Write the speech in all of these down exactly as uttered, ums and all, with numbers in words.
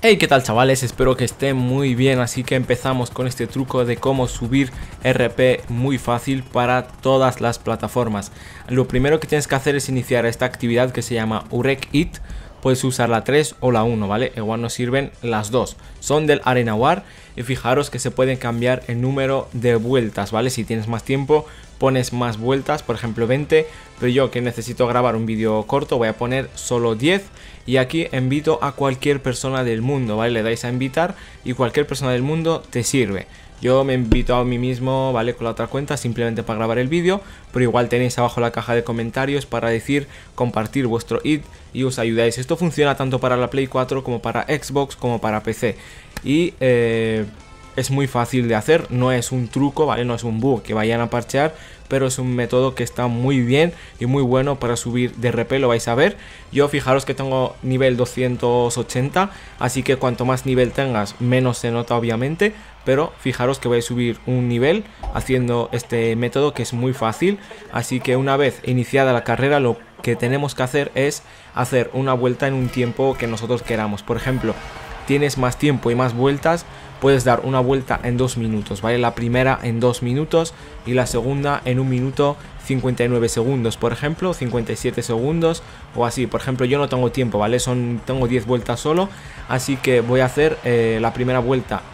Hey, ¿qué tal, chavales? Espero que estén muy bien, así que empezamos con este truco de cómo subir R P muy fácil para todas las plataformas. Lo primero que tienes que hacer es iniciar esta actividad que se llama Urek It. Puedes usar la tres o la uno, ¿vale? Igual nos sirven las dos. Son del Arena War y fijaros que se pueden cambiar el número de vueltas, ¿vale? Si tienes más tiempo, pones más vueltas, por ejemplo veinte, pero yo que necesito grabar un vídeo corto voy a poner solo diez y aquí invito a cualquier persona del mundo, ¿vale? Le dais a invitar y cualquier persona del mundo te sirve. Yo me invito a mí mismo, ¿vale? Con la otra cuenta simplemente para grabar el vídeo, pero igual tenéis abajo la caja de comentarios para decir compartir vuestro id y os ayudáis. Esto funciona tanto para la Play cuatro como para Xbox como para P C y eh, es muy fácil de hacer, no es un truco, ¿vale? No es un bug que vayan a parchear, pero es un método que está muy bien y muy bueno para subir de R P, lo vais a ver. Yo fijaros que tengo nivel doscientos ochenta, así que cuanto más nivel tengas, menos se nota obviamente, pero fijaros que voy a subir un nivel haciendo este método que es muy fácil. Así que una vez iniciada la carrera, lo que tenemos que hacer es hacer una vuelta en un tiempo que nosotros queramos. Por ejemplo, tienes más tiempo y más vueltas, puedes dar una vuelta en dos minutos, ¿vale? La primera en dos minutos y la segunda en un minuto cincuenta y nueve segundos, por ejemplo, cincuenta y siete segundos o así. Por ejemplo, yo no tengo tiempo, ¿vale? Son, tengo diez vueltas solo, así que voy a hacer eh, la primera vuelta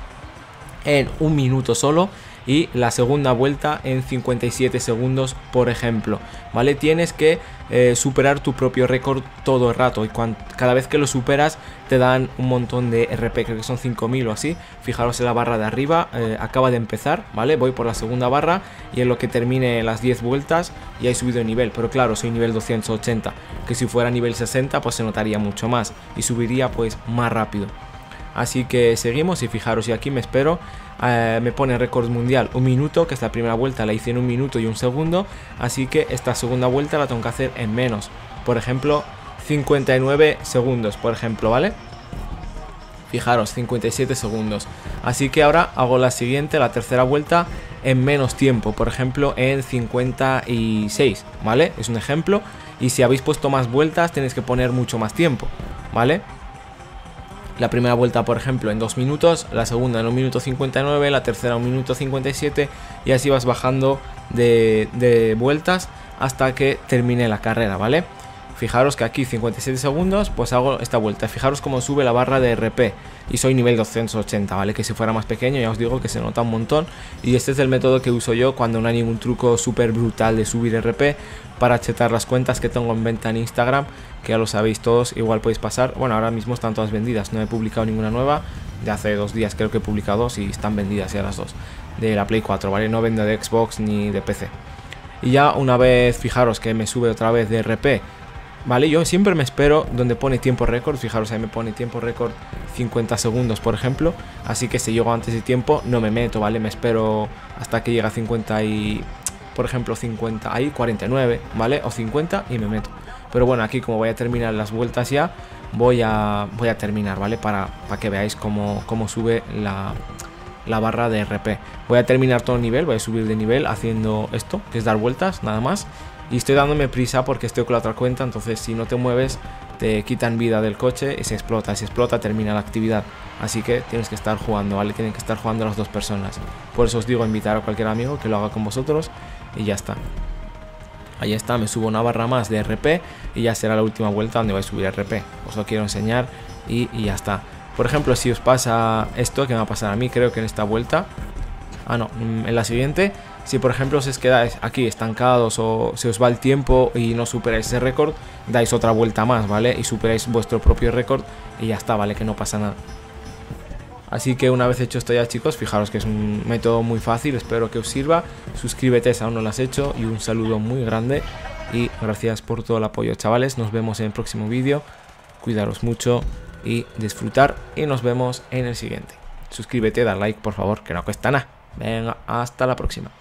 en un minuto solo y la segunda vuelta en cincuenta y siete segundos, por ejemplo, ¿vale? Tienes que eh, superar tu propio récord todo el rato y cuando, cada vez que lo superas te dan un montón de R P, creo que son cinco mil o así. Fijaros en la barra de arriba, eh, acaba de empezar, ¿vale? Voy por la segunda barra y en lo que termine las diez vueltas ya he subido de nivel, pero claro, soy nivel doscientos ochenta, que si fuera nivel sesenta pues se notaría mucho más y subiría pues más rápido. Así que seguimos y fijaros, y aquí me espero, eh, me pone récord mundial un minuto, que esta primera vuelta la hice en un minuto y un segundo, así que esta segunda vuelta la tengo que hacer en menos, por ejemplo cincuenta y nueve segundos, por ejemplo, ¿vale? Fijaros, cincuenta y siete segundos, así que ahora hago la siguiente, la tercera vuelta en menos tiempo, por ejemplo en cincuenta y seis, ¿vale? Es un ejemplo, y si habéis puesto más vueltas tenéis que poner mucho más tiempo, ¿vale? La primera vuelta, por ejemplo, en dos minutos, la segunda en un minuto cincuenta y nueve, la tercera en un minuto cincuenta y siete y así vas bajando de, de vueltas hasta que termine la carrera, ¿vale? Fijaros que aquí cincuenta y siete segundos, pues hago esta vuelta. Fijaros cómo sube la barra de R P y soy nivel doscientos ochenta, ¿vale? Que si fuera más pequeño ya os digo que se nota un montón y este es el método que uso yo cuando no hay ningún truco súper brutal de subir R P para chetar las cuentas que tengo en venta en Instagram, que ya lo sabéis todos, igual podéis pasar. Bueno, ahora mismo están todas vendidas, no he publicado ninguna nueva, de hace dos días creo que he publicado dos y están vendidas ya las dos, de la Play cuatro, ¿vale? No vendo de Xbox ni de P C. Y ya una vez, fijaros que me sube otra vez de R P, ¿vale? Yo siempre me espero donde pone tiempo récord, fijaros ahí me pone tiempo récord cincuenta segundos, por ejemplo, así que si llego antes de tiempo no me meto, ¿vale? Me espero hasta que llegue a cincuenta y, por ejemplo, cincuenta, ahí cuarenta y nueve, ¿vale? O cincuenta y me meto. Pero bueno, aquí como voy a terminar las vueltas ya, voy a, voy a terminar, ¿vale? Para, para que veáis cómo, cómo sube la, la barra de R P. Voy a terminar todo el nivel, voy a subir de nivel haciendo esto, que es dar vueltas, nada más. Y estoy dándome prisa porque estoy con la otra cuenta, entonces si no te mueves te quitan vida del coche y se explota. Si explota termina la actividad, así que tienes que estar jugando, ¿vale? Tienen que estar jugando las dos personas. Por eso os digo invitar a cualquier amigo que lo haga con vosotros y ya está. Ahí está, me subo una barra más de R P y ya será la última vuelta donde voy a subir R P. Os lo quiero enseñar y, y ya está. Por ejemplo, si os pasa esto que me va a pasar a mí, creo que en esta vuelta, ah no, en la siguiente, si por ejemplo os quedáis aquí estancados o se os va el tiempo y no superáis ese récord, dais otra vuelta más, ¿vale? Y superáis vuestro propio récord y ya está, ¿vale? Que no pasa nada. Así que una vez hecho esto ya, chicos, fijaros que es un método muy fácil, espero que os sirva. Suscríbete si aún no lo has hecho y un saludo muy grande y gracias por todo el apoyo, chavales. Nos vemos en el próximo vídeo, cuidaros mucho y disfrutar y nos vemos en el siguiente. Suscríbete, da like por favor, que no cuesta nada. Venga, hasta la próxima.